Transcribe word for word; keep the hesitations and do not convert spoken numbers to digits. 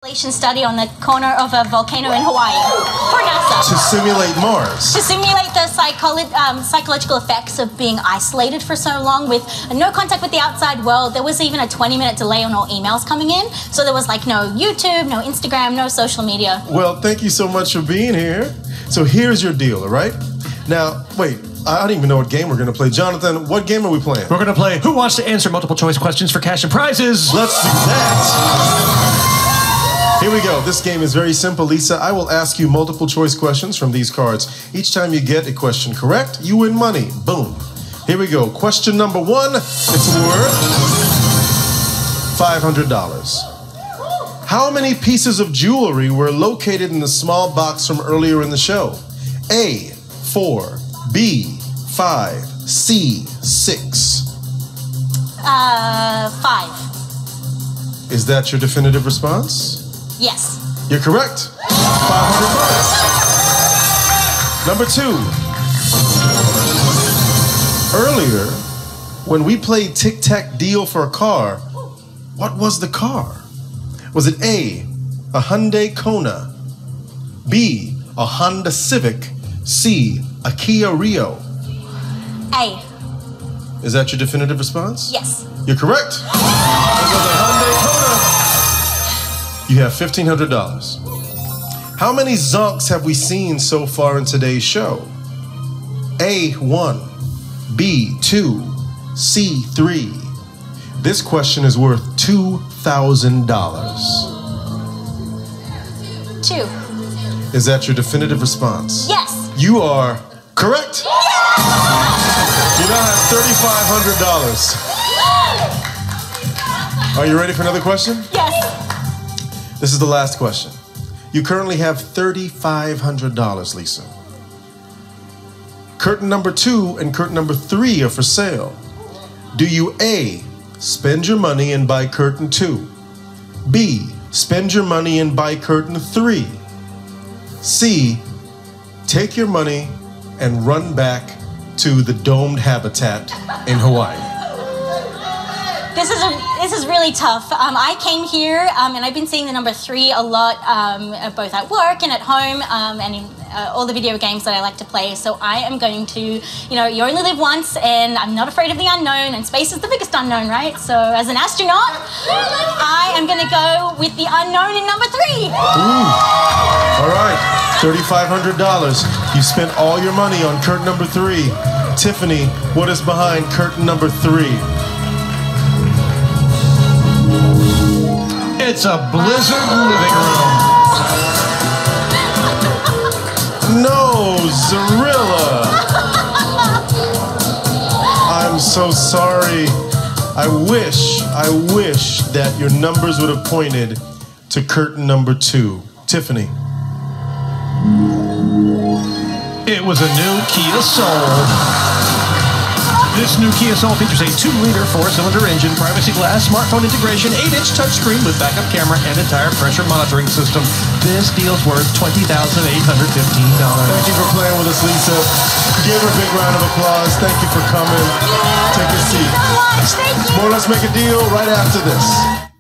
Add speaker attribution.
Speaker 1: Study on the corner of a volcano in Hawaii for NASA.
Speaker 2: To simulate Mars.
Speaker 1: To simulate the psycholo um, psychological effects of being isolated for so long with no contact with the outside world. There was even a twenty minute delay on all emails coming in. So there was like no YouTube, no Instagram, no social media.
Speaker 2: Well, thank you so much for being here. So here's your deal, all right? Now, wait, I don't even know what game we're going to play. Jonathan, what game are we playing?
Speaker 3: We're going to play Who Wants to Answer Multiple Choice Questions for Cash and Prizes.
Speaker 2: Let's do that. Here we go. This game is very simple, Lisa. I will ask you multiple choice questions from these cards. Each time you get a question correct, you win money. Boom. Here we go. Question number one. It's worth five hundred dollars. How many pieces of jewelry were located in the small box from earlier in the show? A, four, B, five, C, six.
Speaker 1: Uh, five.
Speaker 2: Is that your definitive response?
Speaker 1: Yes.
Speaker 2: You're correct. five hundred bucks. Number two. Earlier, when we played tic-tac-deal for a car, what was the car? Was it A, a Hyundai Kona, B, a Honda Civic, C, a Kia Rio?
Speaker 1: A.
Speaker 2: Is that your definitive response?
Speaker 1: Yes.
Speaker 2: You're correct. It was a Hyundai Kona. You have fifteen hundred dollars. How many zonks have we seen so far in today's show? A, one, B, two, C, three. This question is worth two thousand dollars.
Speaker 1: Two.
Speaker 2: Is that your definitive response?
Speaker 1: Yes.
Speaker 2: You are correct. You now have thirty-five hundred dollars. Are you ready for another question?
Speaker 1: Yes.
Speaker 2: This is the last question. You currently have thirty-five hundred dollars, Lisa. Curtain number two and curtain number three are for sale. Do you A, spend your money and buy curtain two? B, spend your money and buy curtain three? C, take your money and run back to the domed habitat in Hawaii?
Speaker 1: This is a, this is really tough. Um, I came here um, and I've been seeing the number three a lot, um, both at work and at home, um, and in uh, all the video games that I like to play. So I am going to, you know, you only live once, and I'm not afraid of the unknown, and space is the biggest unknown, right? So as an astronaut, I am going to go with the unknown in number three.
Speaker 2: Ooh. All right, thirty-five hundred dollars. You spent all your money on curtain number three. Tiffany, what is behind curtain number three?
Speaker 3: It's a Blizzard living room.
Speaker 2: No, Zarilla. I'm so sorry. I wish, I wish that your numbers would have pointed to curtain number two. Tiffany.
Speaker 3: It was a new Kia Soul. This new Kia Soul features a two liter four-cylinder engine, privacy glass, smartphone integration, eight inch touchscreen with backup camera, and a tire pressure monitoring system. This deal's worth twenty thousand eight hundred fifteen dollars.
Speaker 2: Thank you for playing with us, Lisa. Give her a big round of applause. Thank you for coming. Take a seat.
Speaker 1: Thank you so much. Thank you.
Speaker 2: More Let's Make a Deal right after this.